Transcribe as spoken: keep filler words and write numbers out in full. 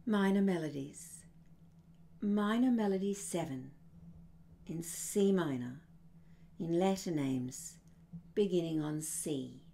Minor Melodies. Minor Melody seven in C minor in letter names beginning on C.